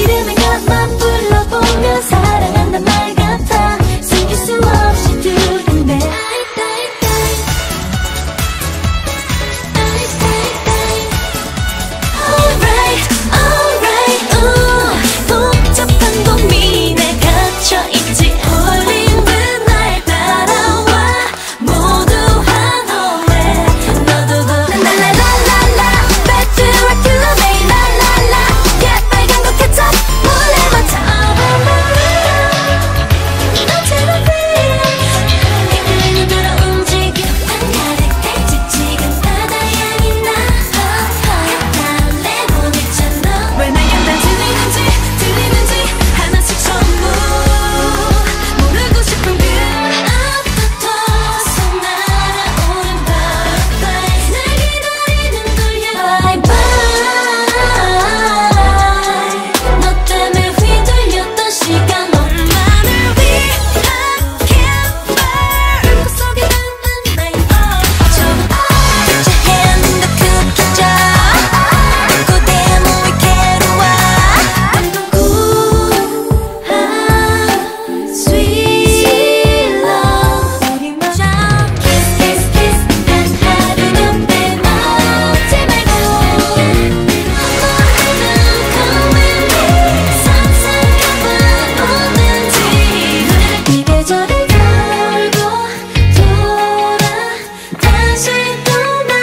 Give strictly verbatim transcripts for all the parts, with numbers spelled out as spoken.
이름을 가만 불러보면 사랑한단 말 같아. 숨길 수 없이 두근대. Alright, alright, ooh. 복잡한 고민에 갇혀있지. 홀리는 날 따라와. 모두 환호해. 너도 도 랄랄랄랄라. Back to rock you may 랄랄라. Yeah, 빨간 거 catch up. 몰래 맡아. 너처럼 feel. 이끌리는 대로 움직여. 한가득 지금 바다 향이 나. 달래보냈잖아. 왜 나연 다 들리는지 들리는지 하나씩 전부 모르고 싶은 그 앞부터 속 날아오는 butterfly. 날 기다리는 돌려. Bye bye. 너 때문에 휘둘렸던 시간 너만을 위한 캠per. 그 속에 담은 나의 좀 Put your hand in the cookie jar. 고대 모이 괴로워. 우아한 sweet love. 우리 마저 kiss kiss kiss. 단 하루도 빼먹지 말고. 너는 come with me. 상상해봐 뭐든지. 이 계절을 돌고 돌아 다시 또 나.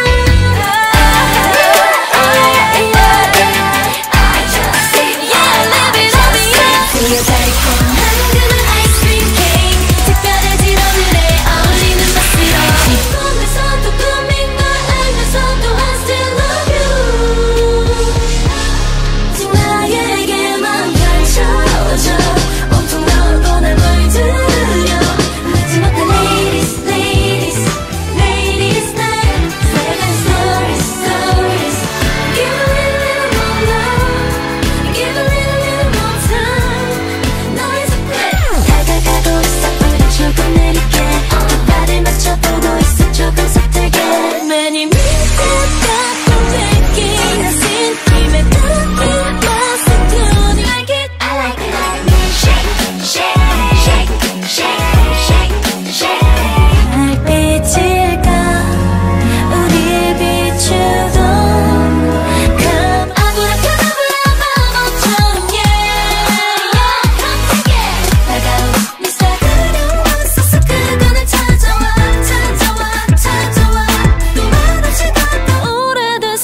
I just say yeah, live it up, yeah. 그의 달콤한 그만 아이스크림 케이크. 특별해진 오늘에 어울리는 맛으로. 꿈에서도 꿈인 걸 알면서도 I still love you. 오직 나에게만 펼쳐져. 온통 널 보내 물들여. 마지막에 ladies, ladies, ladies night. 세간 stories, stories. Give a little, little more love. Give a little, little more time. 너의 숲에 다가가고 있어. 우리 조금 느리게. 발을 맞춰보고 있어. 조금 서툴게. 많이 믿었던 느낌. 나신 힘에 닿는 맛은 눈이 like it. I like it, I like it. Shake, shake, shake, shake, shake, shake. 달빛일까 우리 비추던 Come 아브라카다브라 마법처럼 yeah, yeah. Come take it. 다가온 네 사그런 눈썹 그거는 찾아와 찾아와 찾아와. 또 맛없이 닿던 오래된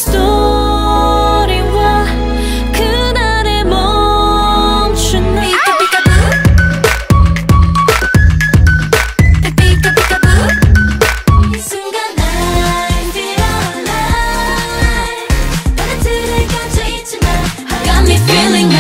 스토리와 그날의 멈춘 날. 피카피카부 이 순간 I feel alive. 너는 틀에 갇혀있지만 Got me feeling